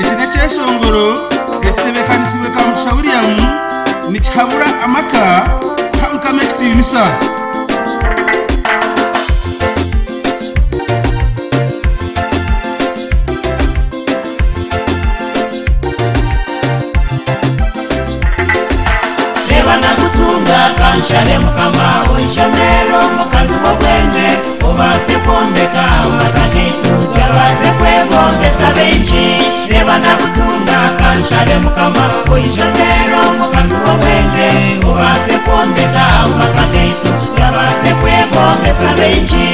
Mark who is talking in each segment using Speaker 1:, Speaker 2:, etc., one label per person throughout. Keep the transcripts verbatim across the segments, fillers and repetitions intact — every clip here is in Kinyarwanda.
Speaker 1: ekine kyesongoro ekitebekanisiwe Kamugisha William nikihabura amaka kamukame kitiyunisa
Speaker 2: Kanshale mukama wishamero mukazi w'obwenje ubase kwombeka amakagitu yabase kwebombesa benshi reba nakutunga kanshale mukama wishamero mukazi w'obwenje ubase kwombeka amakagitu yabase kwebombesa benshi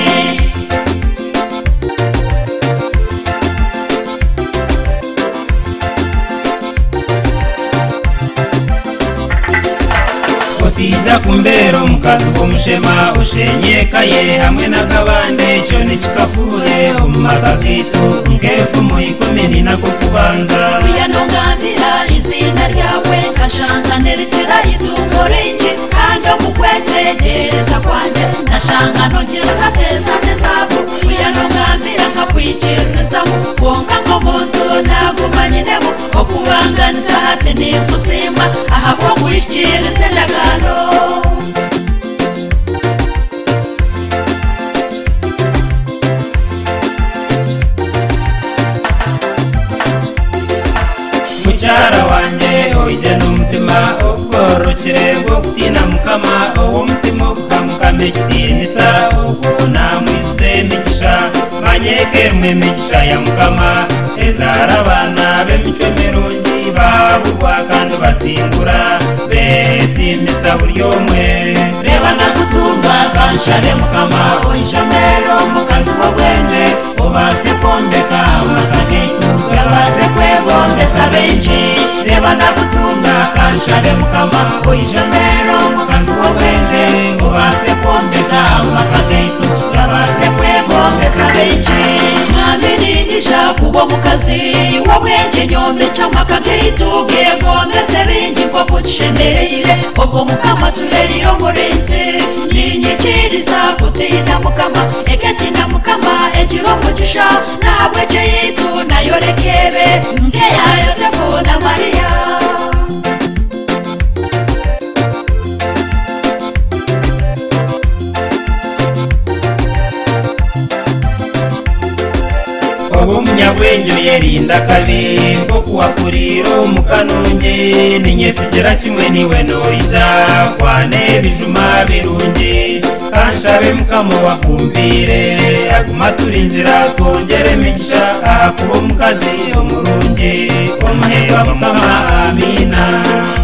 Speaker 2: Tiza kumbero mukazi w'umushema ushenyekaye hamwe n'agabande cyo nikikafure umumagagitu nkefu mu ikomini nako kubanza
Speaker 3: uyanongambira izina ryawe kashanganerekera itungo ringi kandi mukwetegereza kwanjye ndashanga nongera gateza nezabo uyanongambira nkakwikiriza mu konka nk'omuntu nagumanye nebo okubanganiza hati n'impusimba ahabwo kwishikiriza endagano mucyara wanjye oije n'umutima ubworokere bwo kutina mukama uwo mutima ukamukame kitinisa ubwo namwise migisha manyeke mwe migisha ya mukama ezara abana b'emico mirungi babugwa kandi basingura besimisa buri umwe reba nakutunga kanshale mukama wishamero mukazi w'obwenje ubase kwombeka amakagitu yabase kwebombesa benshi reba nakutunga kanshale mukama wishamero mukazi w'obwenje ubase kwombeka amakagitu yabase kwebombesa benshi mwamiringisha kubo mukazi w'obwenje nyombe cy'amakagitu bwegombese bingi ko kushendereire ubwo mukama tureriyo murinzi ninyikiriza kutina mukama eketina mukama ejiro mugisha nabwe cyeyitu nayo rekebe ngeya Yosefu na Mariya umunyabwenge yerinda kabi ngo kuwakurira umukanunge ninyesigera kimwe niwe noiza kwane bijuma birungi kanshabe mukamo wakumvire aguma turinzira kongere migisha akubo mukazi omurungi omuheri wa mukama amina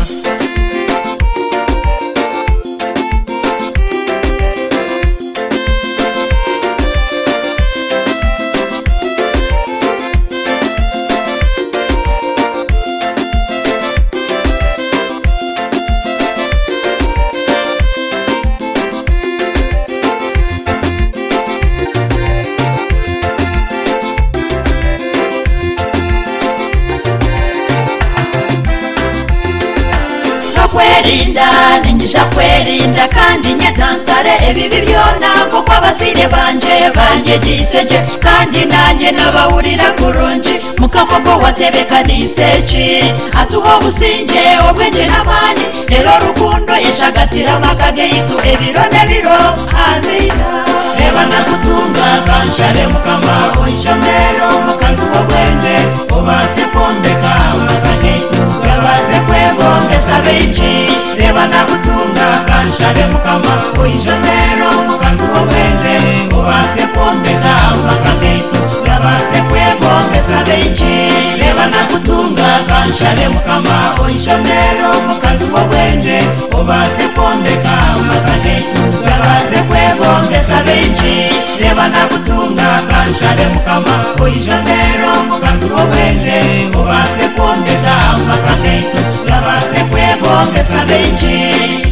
Speaker 3: kwerinda ningisha kwerinda kandi nyetantare ebibi byona kuko abasire banje banyegiseje kandi nanjye nabawurira kurungi mukamogo watebekanise atuho businge obwenje n'abandi rero rukundo yeshagatira amakagitu ebiro nebiro amina reba nakutunga kanshale mukama wishamero mukazi w'obwenje ubase kwombeka amakagitu yabase kwebombesa benshi reba nakutunga kanshale mukama wishamero mukazi w'obwenje ubase kwombeka amakagitu yabase kwebombesa benshi reba nakutunga kanshale mukama wishamero mukazi w'obwenje ubase kwombeka amakagitu yabase kwebombesa benshi reba nakutunga kanshale mukama wishamero mukazi w'obwenje ubase kwombeka amakagitu yabase kwebombesa benshi